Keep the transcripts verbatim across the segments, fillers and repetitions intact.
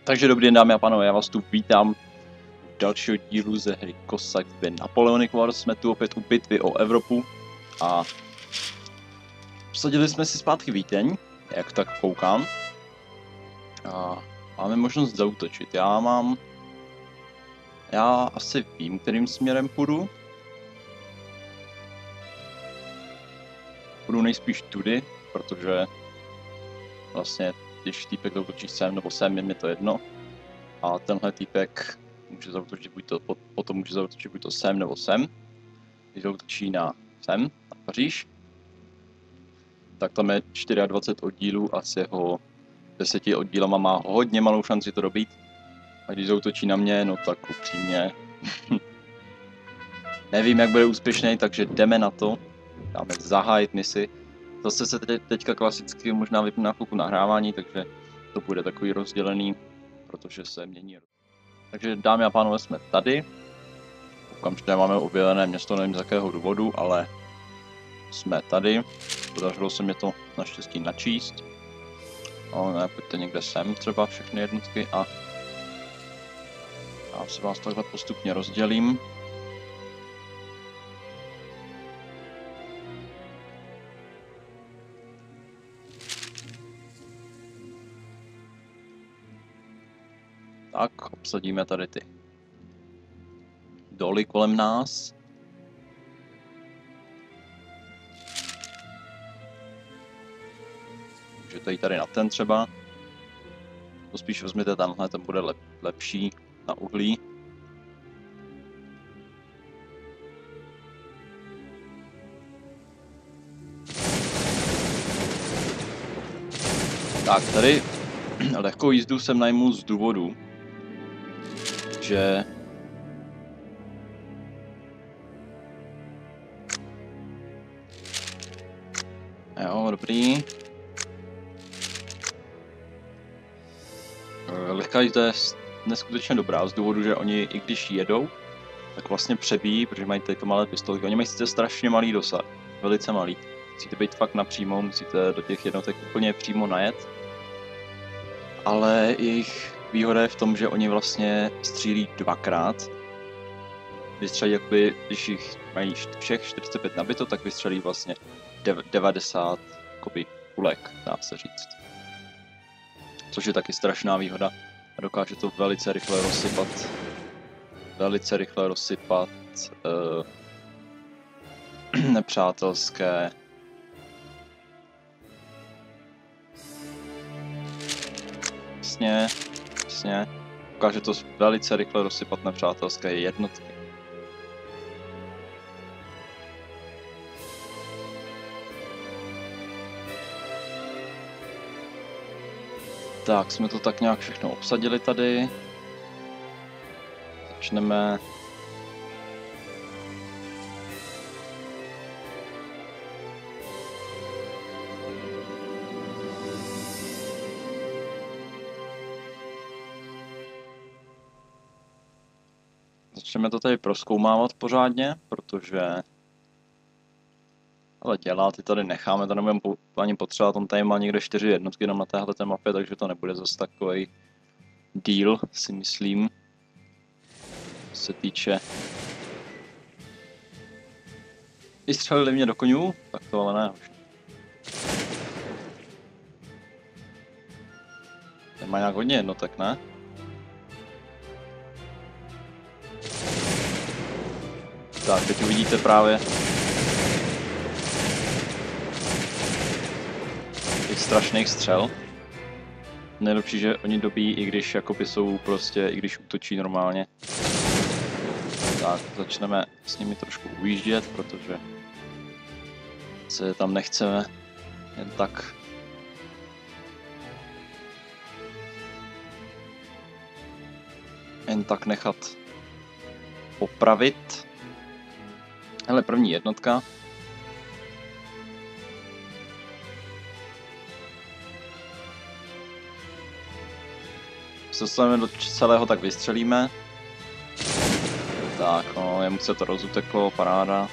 Takže dobrý den, dámy a pánové, já vás tu vítám u dalšího dílu ze hry Cossacks The Napoleonic Wars. Jsme tu opět u bitvy o Evropu a vsadili jsme si zpátky Vídeň, jak tak koukám. A máme možnost zaútočit. Já mám... Já asi vím, kterým směrem půjdu. Půjdu nejspíš tudy, protože vlastně když týpek zautočí sem nebo sem, je mi to jedno. A tenhle týpek může zautočit buď to, potom může zautočit buď to sem nebo sem. Když zautočí na sem, na Paříž, tak tam je dvacet čtyři oddílů a s jeho deseti oddílama má hodně malou šanci to dobít. A když zautočí na mě, no tak upřímně nevím, jak bude úspěšný, takže jdeme na to. Dáme zahájit misi. Zase se teď, teďka klasicky možná vypne na chvilku nahrávání, takže to bude takový rozdělený, protože se mění. Takže dámy a pánové, jsme tady. Koukám, že máme objevené město, nevím z jakého důvodu, ale jsme tady. Podařilo se mě to naštěstí načíst. No ne, pojďte někde sem třeba všechny jednotky a já si vás takhle postupně rozdělím. Tak, obsadíme tady ty doly kolem nás. Můžete jít tady na ten třeba. To spíš vezměte tamhle, ten bude lep, lepší na uhlí. Tak, tady lehkou jízdu jsem najmu z důvodu, že jo, dobrý. Lehká jízda je neskutečně dobrá z důvodu, že oni, i když jedou, tak vlastně přebíjí, protože mají tady to malé pistolky. Oni mají sice strašně malý dosah, velice malý. Musíte být fakt napřímo, musíte do těch jednotek úplně přímo najet. Ale jejich výhoda je v tom, že oni vlastně střílí dvakrát. Vystřelí jakoby, když jich mají všech čtyřicet pět nabito, tak vystřelí vlastně devadesát jakoby kulek, dá se říct. Což je taky strašná výhoda a dokáže to velice rychle rozsypat. Velice rychle rozsypat uh, nepřátelské Jasně, jasně. Dokáže to velice rychle rozsypat nepřátelské jednotky. Tak, jsme to tak nějak všechno obsadili tady. Začneme. Začneme to tady prozkoumávat pořádně, protože ale dělá, ty tady necháme, to nebudeme ani potřebovat, on tady má někde čtyři jednotky na téhle mapě, takže to nebude zase takový deal, si myslím, co se týče. Vystřelili mě do konňů, tak to ale ne. Ten má nějak hodně jednotek, ne? Tak, teď uvidíte právě těch strašných střel. Nejlepší, že oni dobíjí, i když jakoby jsou prostě, i když útočí normálně. Tak, začneme s nimi trošku ujíždět, protože se tam nechceme jen tak jen tak nechat popravit. Hele, první jednotka. Se do celého tak vystřelíme. Tak, no, jemu se to rozuteklo, paráda.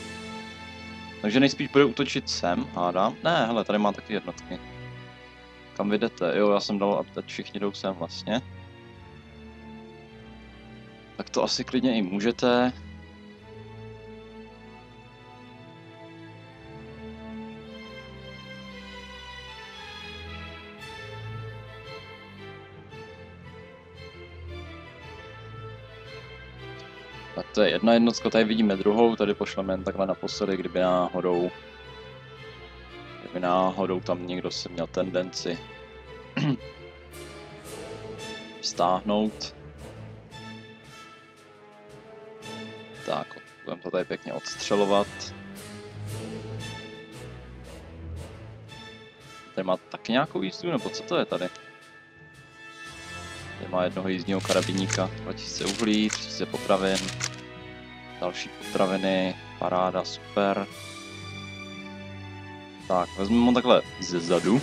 Takže nejspíš bude útočit sem, hádám. Ne, hele, tady má taky jednotky. Kam vy jdete? Jo, já jsem dal, a teď všichni jdou sem vlastně. Tak to asi klidně i můžete. Tak to je jedna jednotka, tady vidíme druhou, tady pošleme jen takhle naposledy, kdyby náhodou, kdyby náhodou tam někdo se měl tendenci stáhnout. Tak, budeme to tady pěkně odstřelovat. Tady má taky nějakou jízdu, nebo co to je tady? Tady má jednoho jízdního karabíníka, dva tisíce uhlí, tři tisíce potravin, další potraviny, paráda, super. Tak, vezmeme ho takhle ze zadu.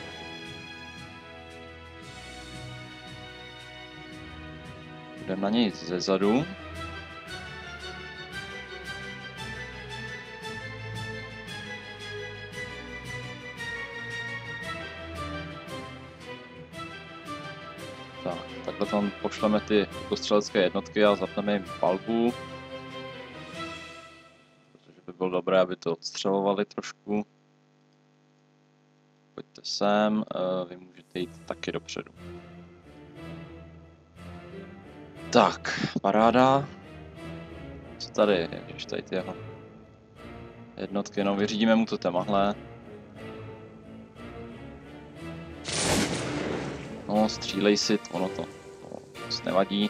Jdeme na něj ze zadu. Tak, takhle tam pošleme ty postřelecké jednotky a zapneme jim palbu. Protože by bylo dobré, aby to odstřelovali trošku. Pojďte sem, vy můžete jít taky dopředu. Tak, paráda. Co tady? Ježiš, tady ty jeho jednotky, no vyřídíme mu to témahle. No, střílej si, ono to, to nic nevadí.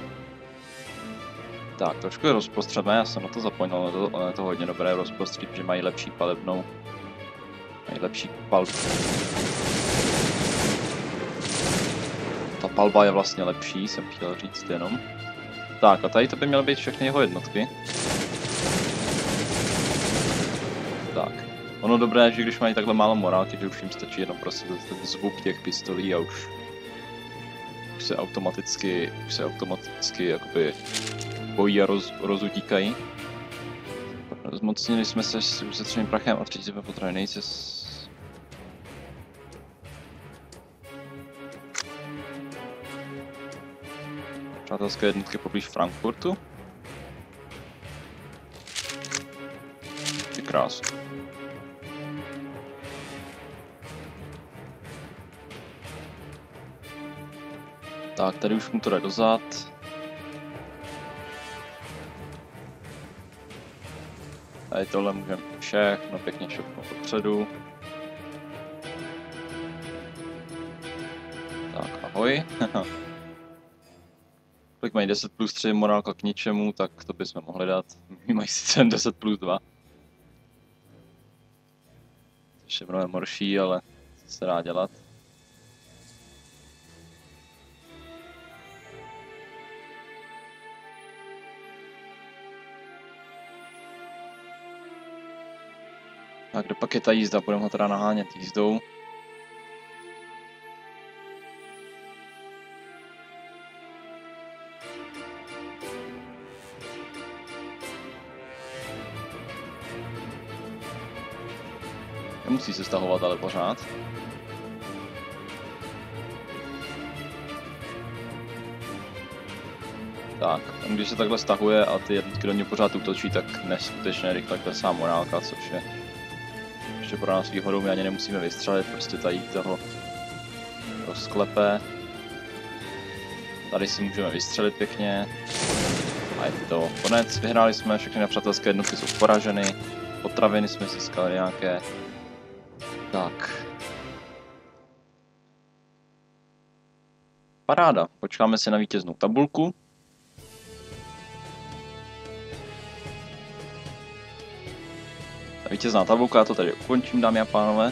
Tak, trošku je rozprostřeme, já jsem na to zapomněl, to, ono je to hodně dobré rozprostřít, že mají lepší palebnou. Mají lepší palbu. Ta palba je vlastně lepší, jsem chtěl říct jenom. Tak, a tady to by měly být všechny jeho jednotky. Tak, ono dobré, že když mají takhle málo morálky, že už jim stačí jenom prostě ten zvuk těch pistolí a už, už se automaticky, už se automaticky jakoby bojí a roz, rozutíkají. Zmocnili jsme se s usetřeným prachem a třetí potravy nejse s... Přátelské jednotky poblíž Frankfurtu. Ty krásu. Tak, tady už mu to jde dozad. Tady tohle můžeme všechno pěkně šupnout dopředu. Tak, ahoj. Kolik mají deset plus tři, morálka k ničemu, tak to bychom mohli dát. Mají sice deset plus dva. Což je mnohem horší, ale co se dá dělat. A kde pak je ta jízda? Budeme ho teda nahánět jízdou. Nemusí se stahovat, ale pořád. Tak, když se takhle stahuje a ty jednotky do něj pořád útočí, tak neskutečně rychle klesá morálka, což je ještě pro nás výhodou, my ani nemusíme vystřelit, prostě tady toho rozklepe. Tady si můžeme vystřelit pěkně. A je to konec, vyhráli jsme, všechny nepřátelské jednotky jsou poraženy, potraviny jsme získali nějaké. Tak. Paráda, počkáme si na vítěznou tabulku. Ta vítězná tabulka, já to tady ukončím, dámy a pánové.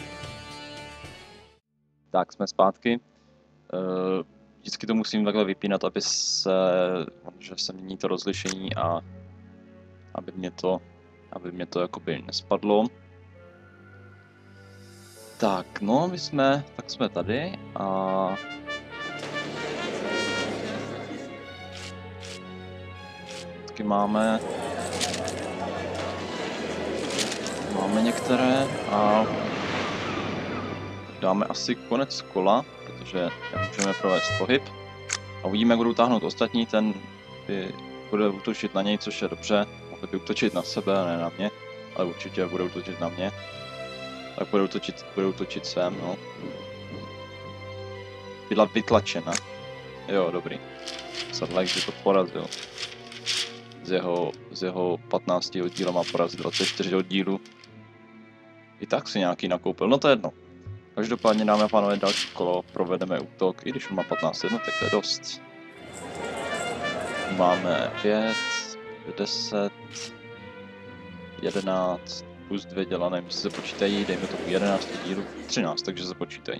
Tak, jsme zpátky. Vždycky to musím takhle vypínat, aby se, že se mění to rozlišení a aby mě to, aby mě to jakoby nespadlo. Tak, no, my jsme, tak jsme tady a taky máme máme některé a dáme asi konec kola, protože nemůžeme provést pohyb. A uvidíme, jak budou táhnout ostatní, ten by bude útočit na něj, což je dobře. Mohli by útočit na sebe, a ne na mě, ale určitě budou útočit na mě. Tak budou útočit, budou útočit sem, no. Byla vytlačena. Jo, dobrý. Sadlak by to porazil. Z jeho, z jeho patnácti oddílama porazil dvacet čtyři oddílů. I tak si nějaký nakoupil, no to je jedno. Každopádně, dámy a pánové, další kolo provedeme útok, i když on má patnáct jednotek, to je dost. Máme pět, deset, jedenáct, plus dvě dělané, my se počítají, dejme tomu jedenáct dílů, třináct, takže se počítají.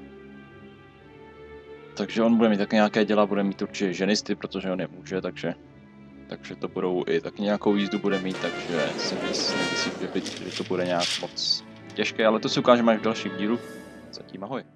Takže on bude mít tak nějaké děla, bude mít určitě ženisty, protože on je může, takže, takže to budou i tak nějakou jízdu bude mít, takže si myslím, že to bude nějak moc těžké, ale to si ukážeme až v dalším dílu. Zatím ahoj.